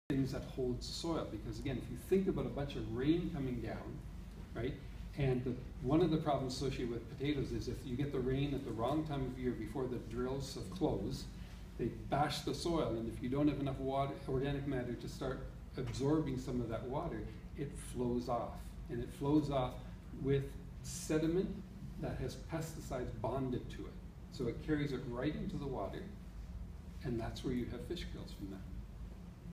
things that holds soil, because again, if you think about a bunch of rain coming down, right, and one of the problems associated with potatoes is if you get the rain at the wrong time of year before the drills have closed, they bash the soil, and if you don't have enough water, organic matter to start absorbing some of that water, it flows off, and it flows off with sediment that has pesticides bonded to it. So it carries it right into the water, and that's where you have fish kills from that.